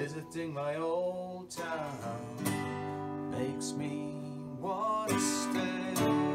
Visiting my old town makes me want to stay.